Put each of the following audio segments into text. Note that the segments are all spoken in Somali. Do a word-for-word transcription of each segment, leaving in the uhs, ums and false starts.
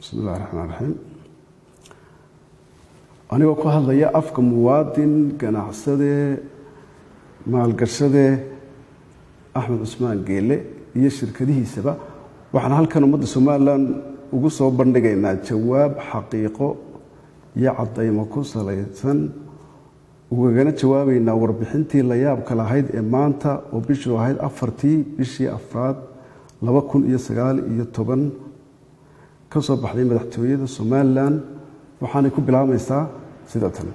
بسم الله الرحمن الرحيم. أنا وكو هذا يا أفك موادين كان عصده مع القرشده أحمد عثمان قيله يشر كذي سبا وحنا هل كانوا مد سومالان وقصوا بندقينا جواب حقيقة يعطي مكوس ليتن وجانا جوابنا وربحنتي لياب كلا هيد إمانتا وبيشوا هيد أفرتي بيشي أفراد لو كن يسقال يتوبن كسب بحدي مدحتوية سومالان وحنا يكون بالعاميستا سيداتنا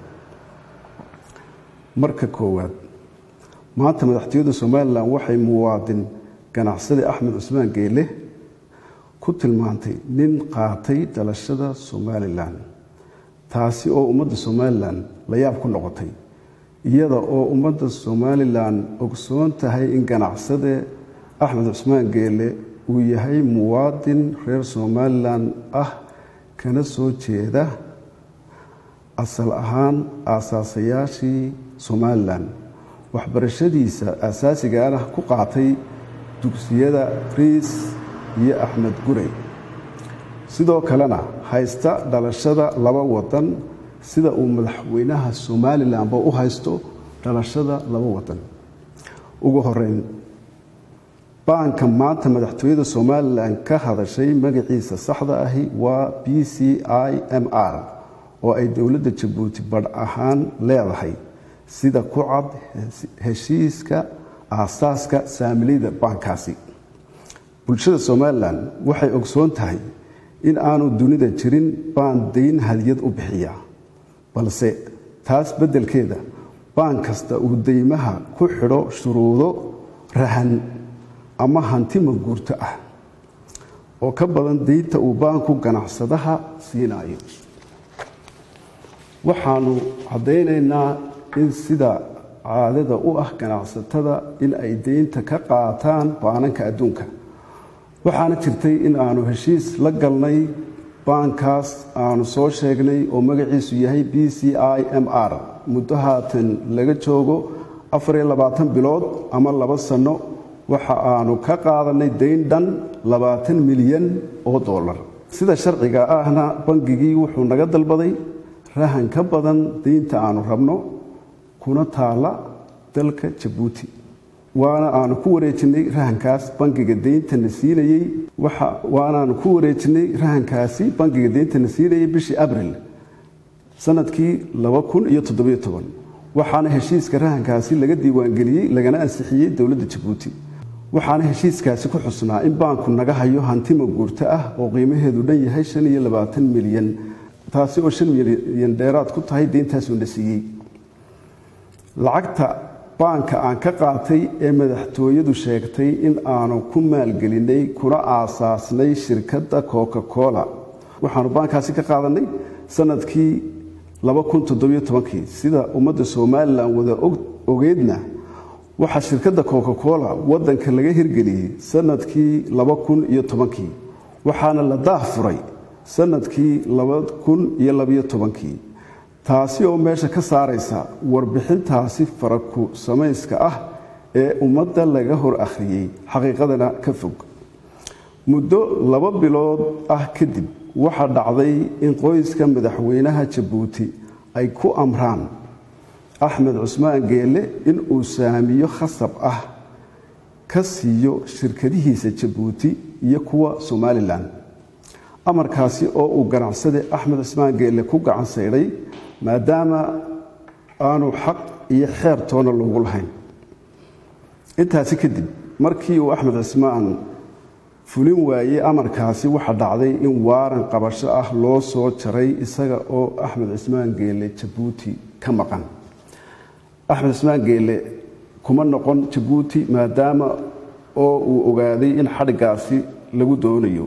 مركز كواد ما أنت مدحتوية سومالان وحي موادن كان عصدي أحمد عثمان قيله كنت المانتي نين قاطي دلشدا سومالان taasi oo ummadda Soomaaliland la yaab ku noqotay iyada oo ummadda Soomaaliland ogsoon tahay in ganacsade Axmed Cusmaan Geele uu yahay muwaadin reer Soomaaliland ah kana soo jeeda asal ahaan aasaasiyaashii Soomaaliland waxbarashadiisa asaasiga ah ku qaatay dugsiyada Riis iyo Axmed Gurey sidoo kalena haysta dhalashada laba wadan sida uu madaxweynaha Soomaaliland ba u haysto dhalashada laba wadan ugu horeyn baanka maanta madaxtooyada Soomaaliland ka hadashay magaciisa saxda ahi waa B C I M R oo ay dawladda Djibouti bad ahaan leedahay sida ku cad heshiiska aasaaska saamilida baankaasi bulshada Soomaaliland waxay ogsoon tahay in aanu dunida jirin baan deyn hadiyad u bixiya balse taas bedelkeeda baan kasta uu deymaha ku xidho shuruudo rahan ama hanti maguurto ah oo ka badan deynta uu baanku ganacsadaha siinayo waxaanu cadeynaynaa in sida caadada u ah ganacsatada in ay deynta ka qaataan baananka adduunka waxaana jirtay in aanu heshiis la galnay baankaas aanu soo sheegnay oo magaciisu yahay B C I M R muddo haatan laga joogo afar iyo labaatan bilood ama laba sano waxa aanu ka qaadanay deyn dhan labaatan milyan oo dollar sida sharciga ahna bangigii wuxuu naga dalbaday rahan ka badan deynta aanu rabno kuna taala dalka Djibouti waana aanu ku wareejinay rahankaas bangiga deynta nasiinayay waxa waana aanu ku wareejinay rahankaasi bangiga deynta nasiinayay bishii Abriil sanadkii laba kun iyo toddoba iyo toban waxaana heshiiska rahankaasi laga diiwaan galiyay lagana ansixiyay dawladda Djibouti waxaana heshiiskaasi ku xusnaa in baanku naga hayo hanti maguurto ah oo qiimaheedu dhan yahay shan iyo labaatan milyan taasi oo shan milyan dheeraad ku tahay deyntaas uu nasiiyay lacagta baanka aan ka qaatay ee madaxtooyadu sheegtay in aanu ku maalgelinay kuna aasaasnay shirkadda Coca-Cola waxaanu baankaasi ka qaadanay sanadkii laba kun toddoba iyo toban sida ummadda Soomaaliland wada ogeedna waxa shirkadda Coca-Cola wadanka laga hirgeliyay sanadkii laba kun iyo toban waxaana la daahfuray sanadkii laba kun iyo laba iyo toban taasi oo meesha ka saaraysa warbixintaasi faraku samayska ah ee ummadda laga hor akhriyay xaqiiqadana ka fog muddo laba bilood ah kadib waxa dhacday in qoyska madaxweynaha Djibouti ay ku amraan Axmed Cusmaan Geele in uu saamiyo khasab ah ka siiyo shirkadihiisa Djibouti iyo kuwa Somaliland amarkaasi oo uu ganacsade Axmed Cusmaan Geele ku gacan sayray maadaama aanu xaq iyo xeer toona loogu lahayn intaasi kadib markii uu Axmed Cusmaan fulin waayay amarkaasi waxa dhacday in waaran qabasho ah loo soo jaray isaga oo Axmed Cusmaan Geele Djibouti ka maqan Axmed Cusmaan Geele kuma noqon Djibouti maadaama oo uu ogaaday in xadhigaasi lagu doonayo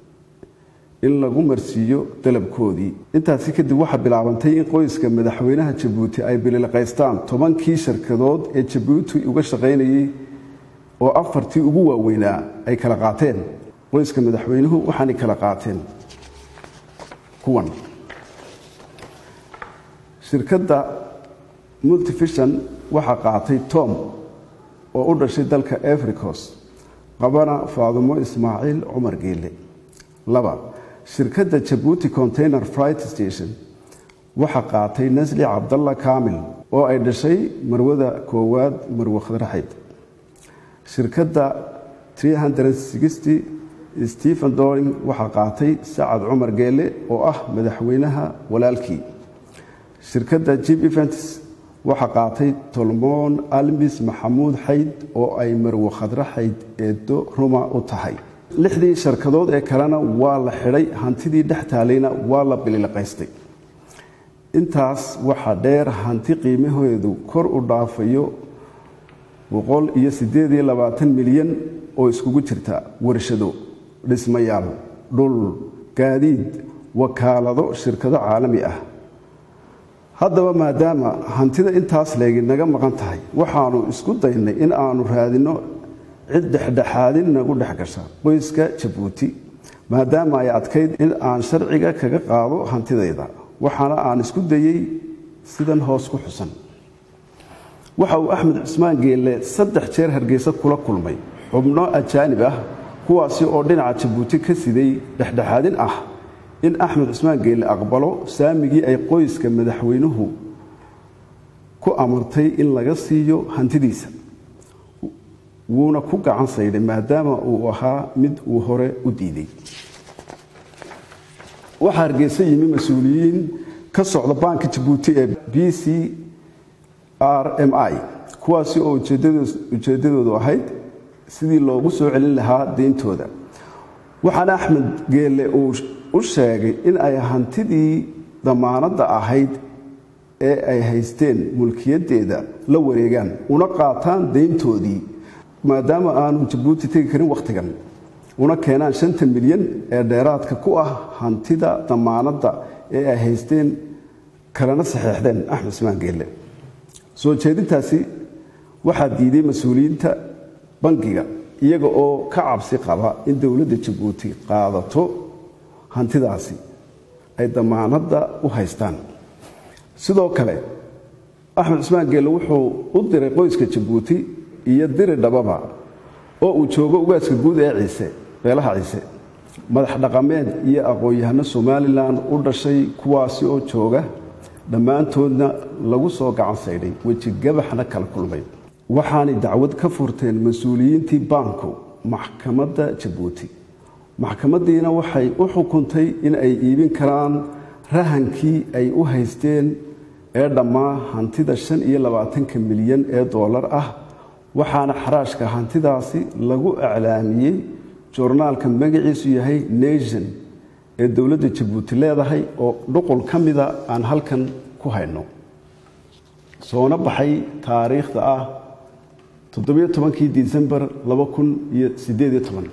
in lagu marsiiyo dalabkoodii intaasi kadib waxa bilaabantay in qoyska madaxweynaha Djibouti ay bililqaystaan tobankii shirkadood ee Djibouti uga shaqeynayay oo afartii ugu waaweynaa ay kala qaateen qoyska madaxweynuhu waxaanay kala qaateen kuwan shirkadda Multivision waxa qaatay Tom oo u dhashay dalka Africa qabana Faadumo Ismaaciil Cumar Geele laba shirkadda Djibouti Container Freight Station waxa qaatay Nasli Cabdalla Kaamil oo ay dhashay marwada koowaad Marwo Khadraxayd. shirkadda three sixty Stephen Doring waxa qaatay Saacad Cumar Geele oo ah madaxweynaha walaalkii. shirkadda Jib Events waxa qaatay Tolmoon Almis Maxamuud Xayd oo ay Marwo Khadraxayd eedo Ruma u tahay. lixdii shirkadood ee kalena waa la xidhay, hantidii dhex taalayna waa la bililaqaystay. intaas waxa dheer hanti qiimaheedu kor u dhaafayo boqol iyo siddeed iyo labaatan milyan oo iskugu jirta warshado, dhismayaal, dhul, gaadiid, wakaalado, shirkado caalami ah. haddaba maadaama hantida intaas leegi naga maqan tahay, waxaanu isku daynay in aanu raadino cid dhexdhexaadin nagu dhex gasha qoyska Djibouti, maadaama ay adkayd in aan sharciga kaga qaado hantidayda. waxaana aan isku dayay sidan hoos ku xusan. waxa uu Axmed Cismaan Geele saddex jeer Hargeysa kula kulmay xubno ajaanib ah, kuwaasi oo dhinaca Djibouti ka siday dhexdhexaadin ah in Axmed Cismaan Geele aqbalo saamigii ay qoyska madaxweynuhu ku amartay in laga siiyo hantidiisa. wuuna ku gacan sayday maadaama uu ahaa mid uu hore u diiday. waxa Hargeysa yimi mas'uuliyiin ka socda Banka Djibouti ee B C R M I, kuwaasi oo ujeedadoodu ahayd sidii loogu soo celin lahaa deyntooda. waxaana Axmed Geele uu u sheegay in ay hantidii damaanadda ahayd ee ay haysteen mulkiyadeeda la wareegaan una qaataan deyntoodii, maadaama aanu Djibouti tegi karin waqtigan, una keenaan shantan milyan ee dheeraadka ku ah hantida damaanadda ee ay haysteen kalena saxeexdeen Axmed Cismaan Geele. soo jeedintaasi waxaa diiday mas'uuliyiinta bangiga, iyaga oo ka cabsi qaba in dowladda Djibouti qaadato hantidaasi ay damaanadda u haystaan. sidoo kale Axmed Cismaan Geele wuxuu u diray qoyska Djibouti iyo diri dhababa oo uu joogo ugaaska guud ee Ciise beelaha Ciise, madax dhaqameed iyo aqoon-yahano Somaliland u dhashay, kuwaasi oo jooga dhammaantoodna lagu soo gacan saydhay, weji gabaxna kala kulmay. waxaanay dacwad ka furteen mas'uuliyiintii banku maxkamadda Djibouti. maxkamadiina waxay u xukuntay in ay iibin karaan rahankii ay u haysteen ee dhammaa hantida shan iyo labaatanka milyan ee doolar ah. waxaana xaraashka hantidaasi lagu iclaamiyey joornaalka magaciisu yahay Nation ee dowladda Djibouti leedahay, oo dhuqul ka mida aan halkan ku hayno, soona baxay taariikhda ah toddobiyo tobankii Disembar laba kun iyo siddeed iyo toban.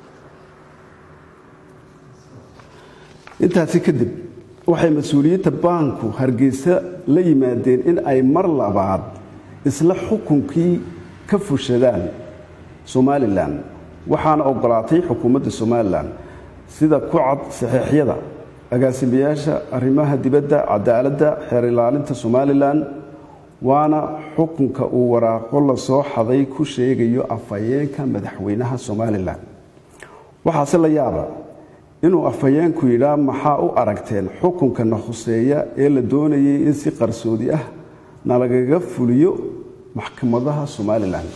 intaasi kadib waxay mas'uuliyiinta banku Hargeysa la yimaadeen in ay mar labaad isla xukunkii ka fushadaan Somaliland, waxaana ogolaatay xukuumadda Somaliland sida ku cad saxiixyada agaasimayaasha arrimaha dibadda, cadaaladda, xeer ilaalinta Somaliland. waana xukunka uu waraaqo la soo xaday ku sheegayo afhayeenka madaxweynaha Somaliland. waxaase la yaaba inuu afhayeenku yidhaa maxaa u aragteen xukunka na khuseeya ee la doonayay in si qarsoodi ah nalagaga fuliyo maxkamadaha Somaliland.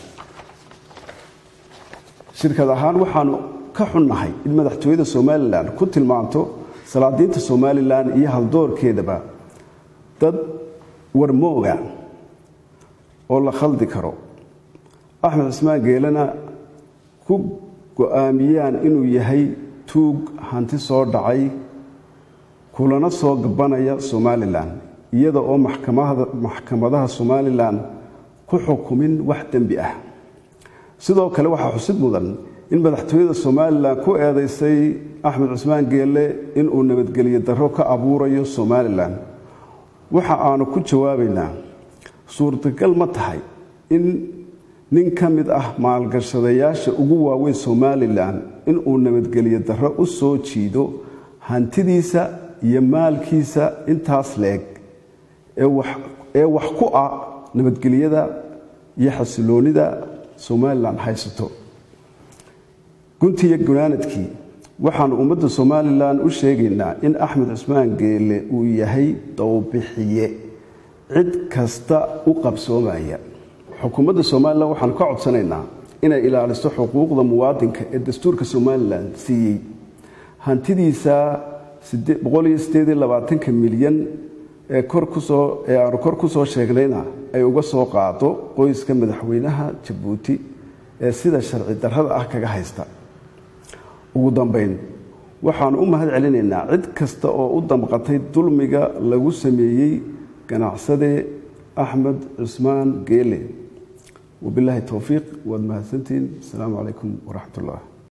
shirkad ahaan waxaanu ka xunnahay in madaxtooyada Somaliland ku tilmaanto salaadiinta Somaliland iyo haldoorkeedaba dad warmooga oo la khaldi karo. Axmed Cismaan Geelena ku go'aamiyaan inuu yahay tuug hanti soo dhacay kulana soo gabanaya Somaliland, iyada oo maxkamadaha maxkamadaha Somaliland ku xukumin wax dambi ah. sidoo kale waxaa xusid mudan in madaxtooyada Somaliland ku eedeysay Axmed Cismaan Geele in uu nabadgeliyo darro ka abuurayo Somaliland. waxa aanu ku jawaabaynaa suurtagal ma tahay in nin ka mid ah maalgashadayaasha ugu waaweyn Somaliland in uu nabadgeliyo darro u soo jiido hantidiisa iyo maalkiisa intaas leeg ee wax ee wax ku ah nabadgeliyada iyo xasiloonida Somaliland haysato. guntiga gunaanadkii waxaan ummadda Somaliland u sheegaynaa in Axmed Cismaan Geele uu yahay dawbixiye cid kasta u qabsoomaya xukuumadda Somaliland waxaan ka codsanaynaa inay ilaaliso xuquuqda muwaadinka ee dastuurka Somaliland siiyay hantidiisa boqol iyo siddeed iyo labaatan milyan ee kor ku soo ee aan kor ku soo sheegnayna ay uga soo qaado qoyska madaxweynaha Djibouti ee sida sharci darrada ah kaga haysta ugu dambeyn waxaan u mahad celinaynaa cid kasta oo u damqatay dulmiga lagu sameeyay ganacsade Axmed Cismaan Geele wabillahi tawfiiq wa mahadsantiin. Assalaamu alaykum wa rahmatullah.